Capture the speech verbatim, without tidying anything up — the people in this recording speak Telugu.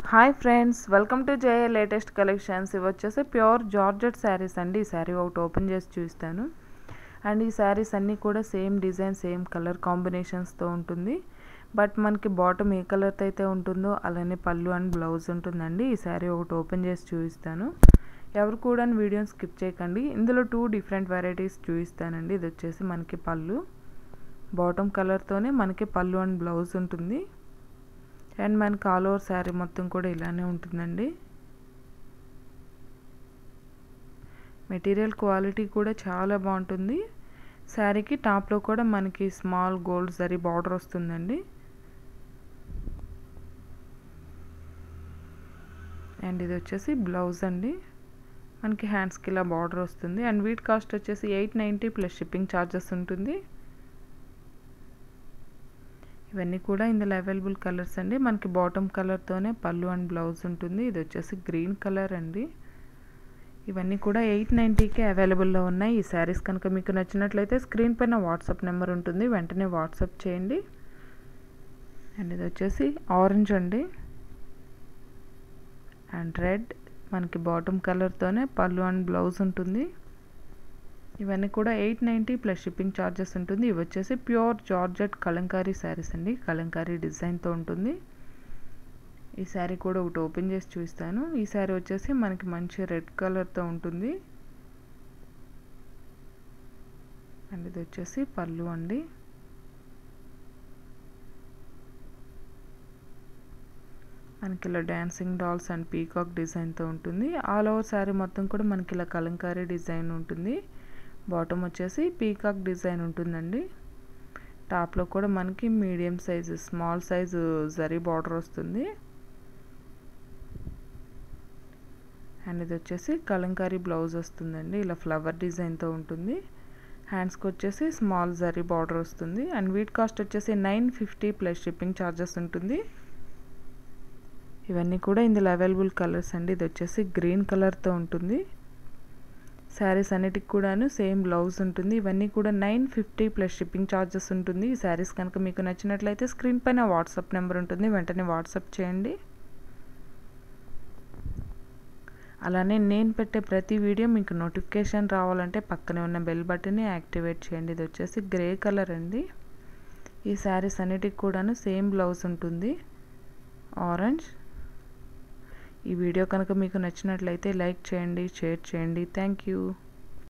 Hi friends, welcome to J latest collections. ఇవి వచ్చేసి ప్యూర్ జార్జెట్ శారీస్ అండి. ఈ శారీ ఒకటి ఓపెన్ చేసి చూస్తాను. అండ్ ఈ శారీస్ అన్నీ కూడా సేమ్ డిజైన్, సేమ్ కలర్ కాంబినేషన్స్తో ఉంటుంది. బట్ మనకి బాటమ్ ఏ కలర్తో అయితే ఉంటుందో అలానే పళ్ళు అండ్ బ్లౌజ్ ఉంటుందండి. ఈ శారీ ఒకటి ఓపెన్ చేసి చూపిస్తాను. ఎవరు కూడా వీడియోని స్కిప్ చేయకండి. ఇందులో టూ డిఫరెంట్ వెరైటీస్ చూపిస్తానండి. ఇది వచ్చేసి మనకి పళ్ళు, బాటమ్ కలర్తోనే మనకి పళ్ళు అండ్ బ్లౌజ్ ఉంటుంది. అండ్ మనకి ఆల్ ఓవర్ శారీ మొత్తం కూడా ఇలానే ఉంటుందండి. మెటీరియల్ క్వాలిటీ కూడా చాలా బాగుంటుంది. శారీకి టాప్లో కూడా మనకి స్మాల్ గోల్డ్ జరీ బార్డర్ వస్తుందండి. అండ్ ఇది వచ్చేసి బ్లౌజ్ అండి. మనకి హ్యాండ్స్కి ఇలా బార్డర్ వస్తుంది. అండ్ వీటి కాస్ట్ వచ్చేసి eight ninety plus shipping charges ఉంటుంది. ఇవన్నీ కూడా ఇందులో అవైలబుల్ కలర్స్ అండి. మనకి బాటమ్ కలర్తోనే పళ్ళు అండ్ బ్లౌజ్ ఉంటుంది. ఇది వచ్చేసి గ్రీన్ కలర్ అండి. ఇవన్నీ కూడా ఎయిట్ నైంటీకే అవైలబుల్లో ఉన్నాయి. ఈ శారీస్ కనుక మీకు నచ్చినట్లయితే స్క్రీన్ పైన వాట్సాప్ నెంబర్ ఉంటుంది, వెంటనే వాట్సాప్ చేయండి. అండ్ ఇది వచ్చేసి ఆరెంజ్ అండి అండ్ రెడ్. మనకి బాటమ్ కలర్తోనే పళ్ళు అండ్ బ్లౌజ్ ఉంటుంది. ఇవన్నీ కూడా eight ninety plus shipping charges ఉంటుంది. ఇవి వచ్చేసి ప్యూర్ జార్జెట్ కలంకారీ శారీస్ అండి. కలంకారీ డిజైన్తో ఉంటుంది. ఈ శారీ కూడా ఒకటి ఓపెన్ చేసి చూస్తాను. ఈ శారీ వచ్చేసి మనకి మంచి రెడ్ కలర్తో ఉంటుంది. అండ్ ఇది వచ్చేసి పళ్ళు అండి. మనకి ఇలా డాన్సింగ్ డాల్స్ అండ్ పీకాక్ డిజైన్తో ఉంటుంది. ఆల్ ఓవర్ శారీ మొత్తం కూడా మనకి ఇలా కలంకారీ డిజైన్ ఉంటుంది. బాటమ్ వచ్చేసి పీకాక్ డిజైన్ ఉంటుందండి. టాప్లో కూడా మనకి medium size, small size zari border వస్తుంది. అండ్ ఇది వచ్చేసి కలంకారీ బ్లౌజ్ వస్తుందండి. ఇలా ఫ్లవర్ డిజైన్తో ఉంటుంది. హ్యాండ్స్కి వచ్చేసి స్మాల్ జరీ బార్డర్ వస్తుంది. అండ్ వీట్ కాస్ట్ వచ్చేసి nine fifty plus shipping charges ఉంటుంది. ఇవన్నీ కూడా ఇందులో అవైలబుల్ కలర్స్ అండి. ఇది వచ్చేసి గ్రీన్ కలర్తో ఉంటుంది. శారీస్ అన్నిటికి కూడాను సేమ్ బ్లౌజ్ ఉంటుంది. ఇవన్నీ కూడా nine fifty plus shipping charges ఉంటుంది. ఈ శారీస్ కనుక మీకు నచ్చినట్లయితే స్క్రీన్ పైన వాట్సాప్ నెంబర్ ఉంటుంది, వెంటనే వాట్సాప్ చేయండి. అలానే నేను పెట్టే ప్రతి వీడియో మీకు నోటిఫికేషన్ రావాలంటే పక్కనే ఉన్న బెల్ బటన్ని యాక్టివేట్ చేయండి. ఇది వచ్చేసి గ్రే కలర్ అండి. ఈ శారీస్ అన్నిటికి కూడాను సేమ్ బ్లౌజ్ ఉంటుంది, ఆరెంజ్. ఈ వీడియో కనుక మీకు నచ్చినట్లయితే లైక్ చేయండి, షేర్ చేయండి. Thank you.